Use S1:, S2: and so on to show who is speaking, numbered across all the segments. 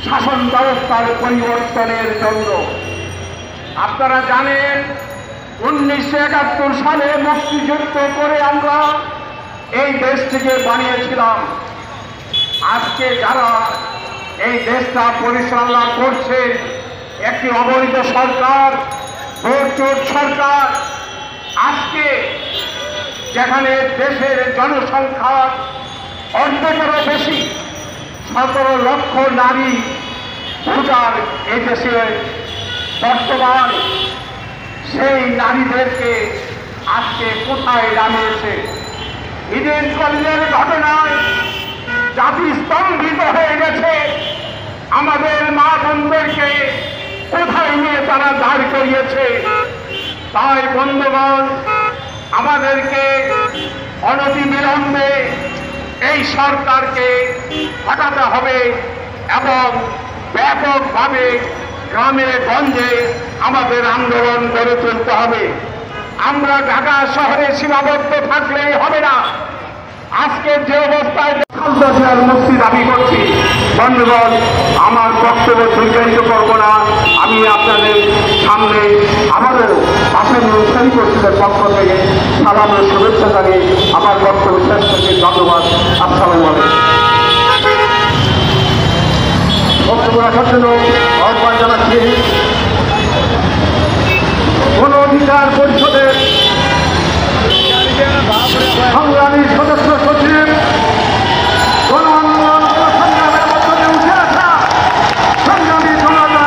S1: শাসন ব্যবস্থার পরিবর্তনের জন্য। আপনারা জানেন 1971 সালে মুক্তিযুদ্ধ করে আমরা এই দেশটিকে বানিয়েছিলাম। আজকে যারা এই দেশটা পরিচালনা করছে একটি অবৈধ সরকার, ভোটচোর সরকার, আজকে যেখানে দেশের জনসংখ্যা অর্ধেকেরও বেশি 17 লক্ষ নারী ভোটার এই দেশে বর্তমান, সেই নারীদেরকে আজকে কোথায় নামিয়েছে? ইডেন কলেজের ঘটনায় জাতি স্তম্ভিত হয়ে গেছে। আমাদের মা বোনদেরকে কোথায় নিয়ে তারা দাঁড় করিয়েছে? তাই বন্ধুগণ, আমাদেরকে অনতিবিলম্বে এই সরকারকে হটাতে হবে এবং ব্যাপকভাবে গ্রামে গঞ্জে আমাদের আন্দোলন গড়ে তুলতে হবে। আমরা ঢাকা শহরে সীমাবদ্ধ থাকলেই হবে না। আজকের যে অবস্থায় মুক্তি দাবি করছি, বন্ধুগণ, আমার বক্তব্য দীর্ঘায়িত করব না। আমি আপনাদের সামনে আবারও আসন্ন শহীদের পক্ষ থেকে সালামের শুভেচ্ছা জানিয়ে আমার বক্তব্য শেষ থেকে ধন্যবাদ। আসসালামু আলাইকুম। বক্তব্য রাখার জন্য আহ্বান জানাচ্ছি গণ অধিকার পরিষদের সংগ্রামী সদস্য সচিব, গণ আন্দোলন সংগ্রামের মধ্যে উঠে আসা সংগ্রামী জনতা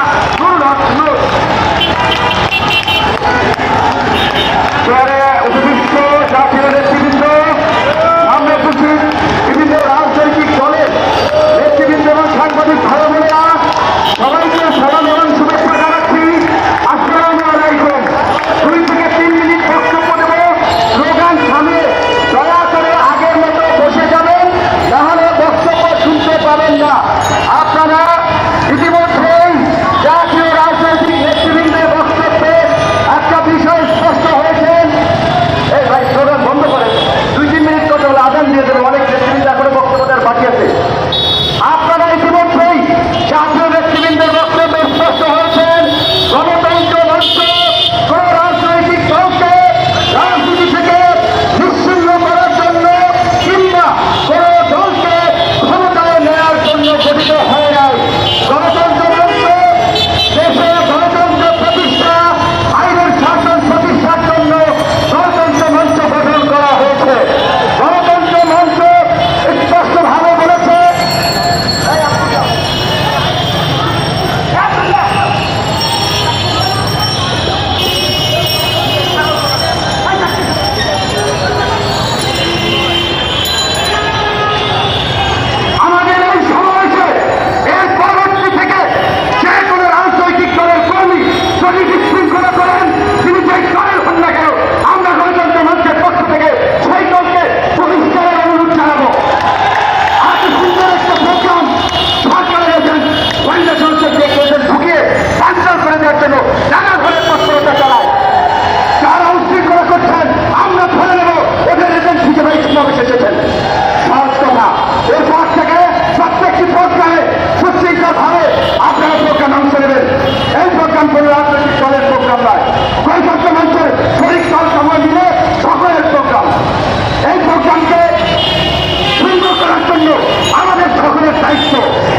S1: উপযুক্ত জাতীয় নেতৃবৃন্দ, সামনে উপস্থিত বিভিন্ন রাজনৈতিক দলের নেতৃবৃন্দ এবং সাংবাদিক ভাই বোনেরা, সবাইকে সালাম এবং শুভেচ্ছা জানাচ্ছি। আসসালামু আলাইকুম। 2 থেকে 3 মিনিট বক্তব্য দেব। স্লোগান থামিয়ে দয়া করে আগের মতো বসে যাবেন, নাহলে বক্তব্য শুনতে পাবেন না। আপনারা ইতিমধ্যেই জাতীয় রাজনৈতিক নেতৃবৃন্দের বক্তব্যে একটা বিষয় স্পষ্ট হয়েছেন। এই ভাই স্লোগান বন্ধ করেন। 2-3 মিনিট কথা হলে আদান দিয়ে দেবেন। অনেক নেতৃবৃন্দ এখনো বক্তব্য দেওয়ার বাকি আছে। আপনারা ইতিমধ্যেই জাতীয় নেতৃবৃন্দের বক্তব্যে স্পষ্ট হয়েছেন। গণতন্ত্র মঞ্চ কোন রাজনৈতিক দলকে রাজনীতি থেকে নিশ্চিহ্ন করার জন্য কিংবা কোন দলকে ক্ষমতায় নেওয়ার জন্য গঠিত হয় নাই। গণতন্ত্র মঞ্চ দেশে গণতন্ত্র প্রতিষ্ঠা, আইনের শাসন প্রতিষ্ঠার জন্য গণতন্ত্র মঞ্চ গঠন করা হয়েছে। গণতন্ত্র মঞ্চ স্পষ্টভাবে বলেছে আমাদের এই সমাবেশে এর পরবর্তী থেকে যে কোনো রাজনৈতিক দলের কর্মী যদি বিশৃঙ্খলা করেন, তিনি যে দলের হন না কেন, আমরা গণতন্ত্র মঞ্চের পক্ষ থেকে সেই দলকে বহিষ্কারের অনুরোধ জানাবো। আজ সুন্দর একটা প্রোগ্রাম সরকারের এজেন্ট গোয়েন্দা সংসদ দিয়ে এজেন্ট ঢুকিয়ে ক্যান্সেল করে দেওয়ার জন্য নানা ধরনের তৎপরতা চালায়। যারা উশৃঙ্খলা করছেন আমরা ধরে নেব ওদের এজেন্ট হিসেবে এই সমাবেশে এসেছেন। সহজ কথা। এরপর থেকে প্রত্যেকটি প্রোগ্রামে সুশৃঙ্খলভাবে আপনারা প্রোগ্রামে অংশ নেবেন। এই প্রোগ্রাম কোনো রাজনৈতিক দলের প্রোগ্রাম নয়, গণতন্ত্র মঞ্চের শরিক দল সময় মিলে সকলের প্রোগ্রাম। এই প্রোগ্রামকে সুন্দর করার জন্য আমাদের সকলের দায়িত্ব।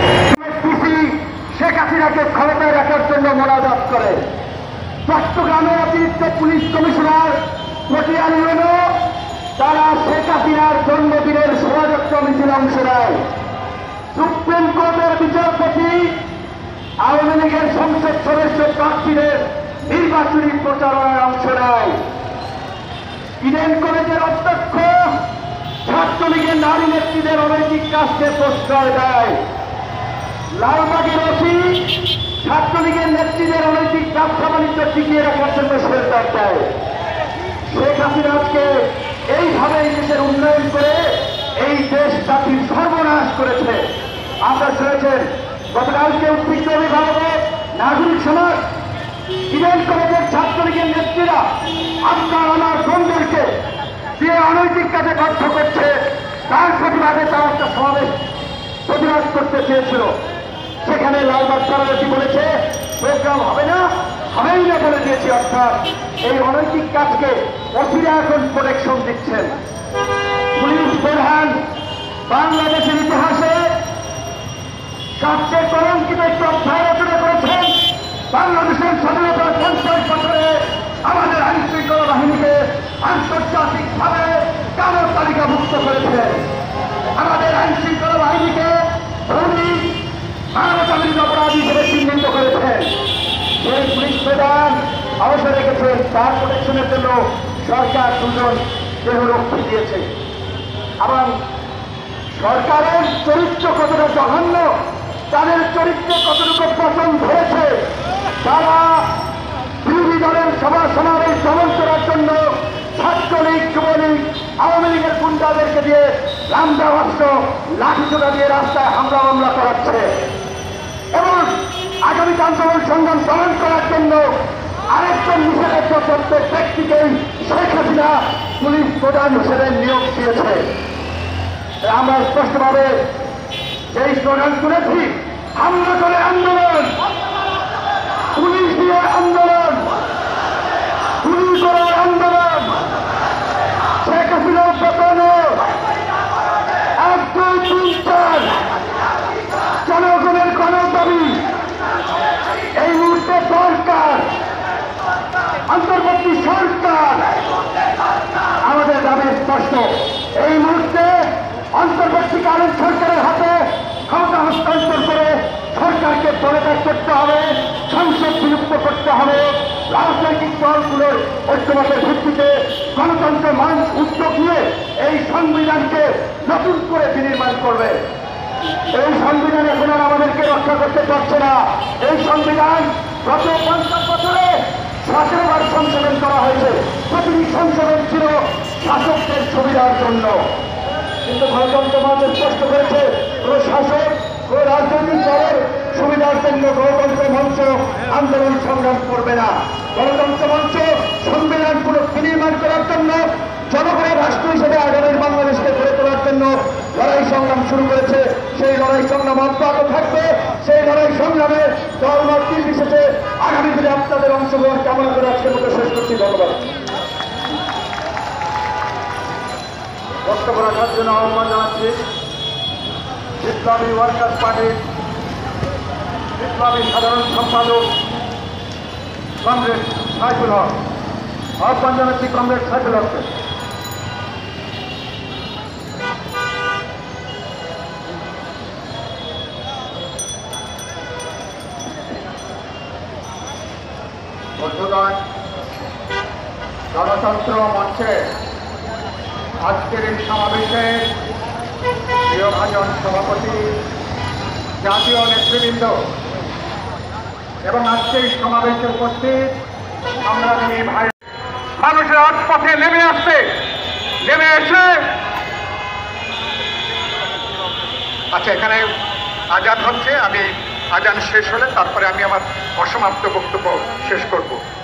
S1: শেখ হাসিনাকে ক্ষমতায় রাখার জন্য মোনাজাত করে চট্টগ্রামের অতিরিক্ত পুলিশ কমিশনার পটিয়াল ইউনো, তারা শেখ হাসিনার জন্মদিনের শোভাযাত্রা মিছিলে অংশ নেয়। সুপ্রিম কোর্টের বিচারপতি আওয়ামী লীগের সংসদ সদস্য প্রার্থীদের নির্বাচনী প্রচারণায় অংশ নেয়। ইডেন কলেজের অধ্যক্ষ ছাত্রলীগের নারী নেত্রীদের অনৈতিক কাজকে প্রশ্রয় দেয়। লালবাগের ওসি ছাত্রলীগের নেত্রীদের অনৈতিক ব্যবসা বাণিজ্য টিকিয়ে রাখার জন্য শেল্টার দেয়। শেখ হাসিনাকে এইভাবে এই দেশের উন্নয়ন করে এই দেশ জাতির সর্বনাশ করেছে। আপনারা শুনেছেন গতকালকে উদ্বিগ্ন অভিভাবক, নাগরিক সমাজ, ইডেন কলেজের ছাত্রলীগের নেত্রীরা আপনার আমার বোনদেরকে যে অনৈতিক কাজে বাধ্য করছে তার প্রতিবাদে তারা একটা সমাবেশ প্রতিবাদ করতে চেয়েছিল। সেখানে লালবাগ থানাবাসী বলেছে প্রোগ্রাম হবে না, হবেই না বলে দিয়েছি। অর্থাৎ এই অনৈতিক কাজকে অচিরে এখন প্রোটেকশন দিচ্ছেন। পুলিশ প্রধান বাংলাদেশের ইতিহাসে সবচেয়ে কলঙ্কিত একটি অধ্যায় রচনা করেছেন। বাংলাদেশের স্বাধীনতার 50 বছরে আমাদের আইন শৃঙ্খলা বাহিনীকে আন্তর্জাতিকভাবে কালো তালিকাভুক্ত করেছেন। আমাদের আইন শৃঙ্খলা বাহিনীকে খুনি, মানবতাবিরোধী অপরাধী হিসেবে চিহ্নিত করেছেন। সেই পুলিশ প্রধান অবসর রেখেছেন, তার প্রোটেকশনের জন্য সরকার 2 জন দেহরক্ষী দিয়েছে। এবং সরকারের চরিত্র কতটা জঘন্য, তাদের চরিত্রে কতটুকু পতন ধরেছে, তারা বিরোধী দলের সভা সমাবেশ দমন করার জন্য ছাত্রলীগ, যুবলীগ, আওয়ামী লীগের গুন্ডাদেরকে দিয়ে লামদা অস্ত্র লাঠিচোটা দিয়ে রাস্তায় হামলা মামলা করাচ্ছে। এবং আগামী আন্দোলন সংগ্রাম দমন করার জন্য আরেকজন নিষেধাজ্ঞাপ্রাপ্ত ব্যক্তিকেই শেখ হাসিনা পুলিশ প্রধান হিসেবে নিয়োগ দিয়েছে। আমরা স্পষ্টভাবে যেই স্লোগান তুলেছি, হামলা করে আন্দোলন, পুলিশ দিয়ে আন্দোলন, গুলি করে আন্দোলন, শেখ হাসিনার পতন 1, 2, 3, 4 জনগণের গণদাবি। এই মুহূর্তে সরকার, অন্তর্বর্তী সরকার, আমাদের দাবি স্পষ্ট। এই মুহূর্তে অন্তর্বর্তীকালীন সরকারের হাতে ক্ষমতা হস্তান্তর করে সরকারকে পদত্যাগ করতে হবে, সংসদ বিলুপ্ত করতে হবে। রাজনৈতিক দলগুলোর ঐক্যমতের ভিত্তিতে গণতন্ত্রের মানুষ উদ্যোগ নিয়ে এই সংবিধানকে নতুন করে বিনির্মাণ করবে। এই সংবিধান এখন আর আমাদেরকে রক্ষা করতে পারছে না। এই সংবিধান গত 50 বছরে 17 বার সংশোধন করা হয়েছে। প্রতিটি সংশোধন ছিল শাসকদের সুবিধার জন্য, কিন্তু গণতন্ত্র মঞ্চ স্পষ্ট করেছে কোন শাসক, কোন রাজনৈতিক দলের সুবিধার জন্য গণতন্ত্র মঞ্চ আন্দোলন সংগ্রাম করবে না। গণতন্ত্র মঞ্চ সংবিধান পুনর্নির্মাণ করার জন্য, জনগণের রাষ্ট্র হিসেবে আগামীর বাংলাদেশকে গড়ে তোলার জন্য লড়াই সংগ্রাম শুরু করেছে। সেই লড়াই সংগ্রাম অব্যাহত থাকবে। সেই লড়াই সংগ্রামে দলমত নির্বিশেষে আগামী দিনে আপনাদের অংশগ্রহণ কামনা করে আজকের মতো শেষ করছি। ধন্যবাদ। বক্তব্য রাখার জন্য আহ্বান জানাচ্ছি বিপ্লবী ওয়ার্কার্স পার্টির বিপ্লবী সাধারণ সম্পাদক কমরেড সাইফুল হক। আহ্বান জানাচ্ছি কমরেড সাইফুল হককে।
S2: বন্ধুগণ, গণতন্ত্র মঞ্চে আজকের এই সমাবেশে প্রিয়ভাজন সভাপতি, জাতীয় নেতৃবৃন্দ এবং আজকের এই সমাবেশে উপস্থিত সংগ্রামী ভাই, মানুষের রাজপথে নেমে আসছে, নেমে এসে আচ্ছা এখানে আজান হচ্ছে, আমি আজান শেষ হলে তারপরে আমি আমার অসমাপ্ত বক্তব্য শেষ করব।